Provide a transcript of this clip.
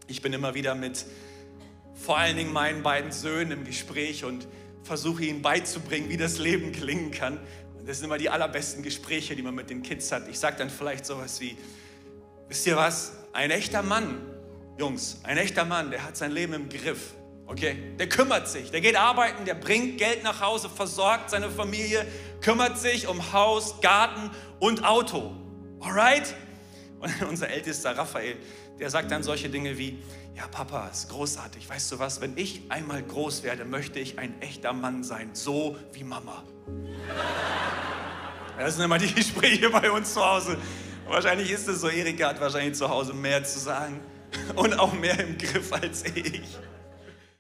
Ich bin immer wieder mit vor allen Dingen meinen beiden Söhnen im Gespräch und versuche ihnen beizubringen, wie das Leben klingen kann. Und das sind immer die allerbesten Gespräche, die man mit den Kids hat. Ich sage dann vielleicht sowas wie, wisst ihr was, ein echter Mann, Jungs, ein echter Mann, der hat sein Leben im Griff. Okay, der kümmert sich, der geht arbeiten, der bringt Geld nach Hause, versorgt seine Familie, kümmert sich um Haus, Garten und Auto. Alright? Und unser ältester Raphael, der sagt dann solche Dinge wie, ja Papa, ist großartig, weißt du was, wenn ich einmal groß werde, möchte ich ein echter Mann sein, so wie Mama. Das sind immer die Gespräche bei uns zu Hause. Wahrscheinlich ist es so, Erika hat wahrscheinlich zu Hause mehr zu sagen und auch mehr im Griff als ich.